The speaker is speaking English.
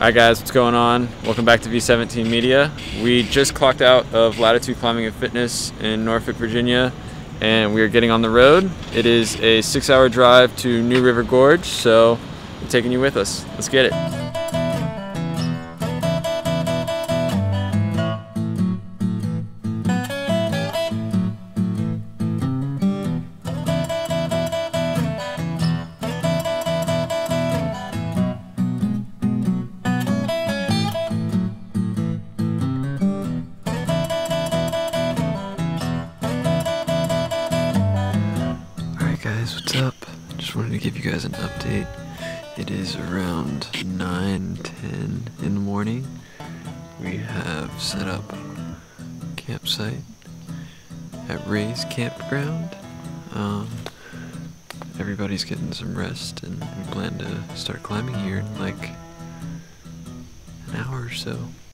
Hi guys, what's going on? Welcome back to V17 Media. We just clocked out of Latitude Climbing and Fitness in Norfolk, Virginia, and we are getting on the road. It is a 6-hour drive to New River Gorge, so we're taking you with us. Let's get it. Guys, what's up? Just wanted to give you guys an update. It is around 9:10 in the morning. We have set up campsite at Ray's campground. Everybody's getting some rest, and we plan to start climbing here in like an hour or so.